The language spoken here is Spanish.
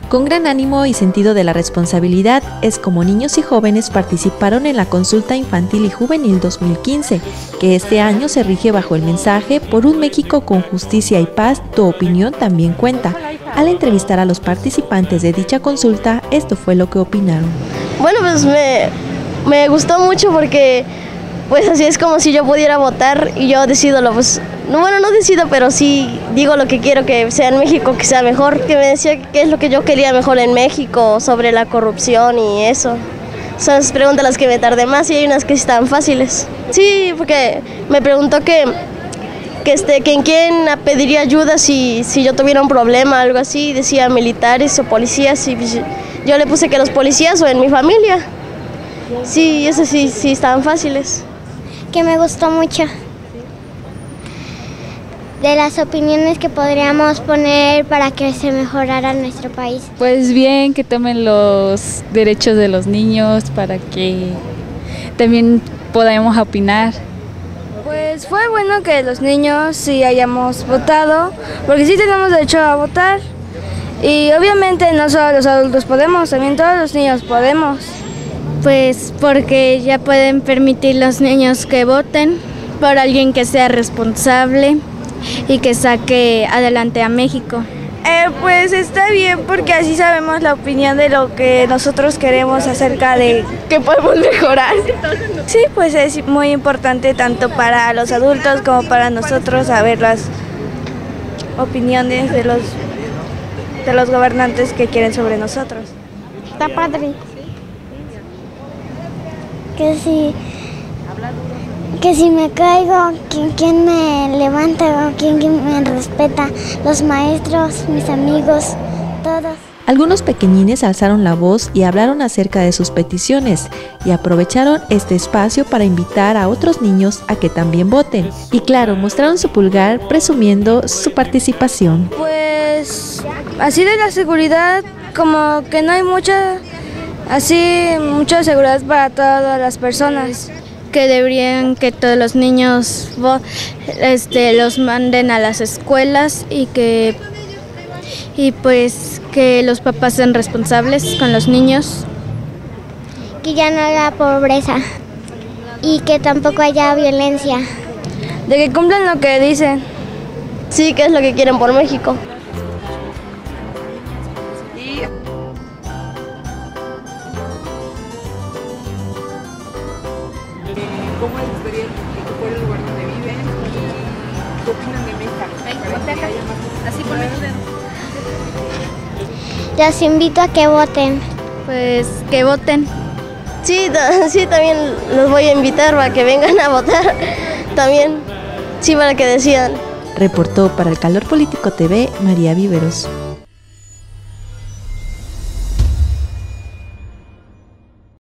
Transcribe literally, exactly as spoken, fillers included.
Con gran ánimo y sentido de la responsabilidad, es como niños y jóvenes participaron en la Consulta Infantil y Juvenil dos mil quince, que este año se rige bajo el mensaje "Por un México con justicia y paz, tu opinión también cuenta". Al entrevistar a los participantes de dicha consulta, esto fue lo que opinaron. Bueno, pues me, me gustó mucho porque pues así es como si yo pudiera votar y yo decido lo pues no, bueno, no decido, pero sí digo lo que quiero que sea en México, que sea mejor, que me decía qué es lo que yo quería mejor en México, sobre la corrupción y eso. Son las preguntas las que me tardé más y hay unas que están fáciles. Sí, porque me preguntó que, que, este, que en quién pediría ayuda si, si yo tuviera un problema, algo así, decía militares o policías, y yo le puse que los policías o en mi familia. Sí, eso sí, sí estaban fáciles. Que me gustó mucho. De las opiniones que podríamos poner para que se mejorara nuestro país. Pues bien, que tomen los derechos de los niños para que también podamos opinar. Pues fue bueno que los niños sí hayamos votado, porque sí tenemos derecho a votar. Y obviamente no solo los adultos podemos, también todos los niños podemos. Pues porque ya pueden permitir los niños que voten por alguien que sea responsable y que saque adelante a México. Eh, pues está bien porque así sabemos la opinión de lo que nosotros queremos acerca de qué podemos mejorar. Sí, pues es muy importante tanto para los adultos como para nosotros saber las opiniones de los, de los gobernantes que quieren sobre nosotros. Está padre. Que si, que si me caigo, ¿quién, quién me levanta o quién, quién me respeta? Los maestros, mis amigos, todos. Algunos pequeñines alzaron la voz y hablaron acerca de sus peticiones y aprovecharon este espacio para invitar a otros niños a que también voten. Y claro, mostraron su pulgar presumiendo su participación. Pues así de la seguridad, como que no hay mucha... Así, mucha seguridad para todas las personas. Que deberían que todos los niños este, los manden a las escuelas y que y pues que los papás sean responsables con los niños. Que ya no haya pobreza y que tampoco haya violencia. De que cumplan lo que dicen. Sí, que es lo que quieren por México. ¿Cómo les gustaría que fuera el lugar donde viven y qué opinan de México? Así con los dedos. Los invito a que voten. Pues que voten. Sí, sí, también los voy a invitar para que vengan a votar. También, sí, para que decidan. Reportó para El Calor Político T V María Viveros.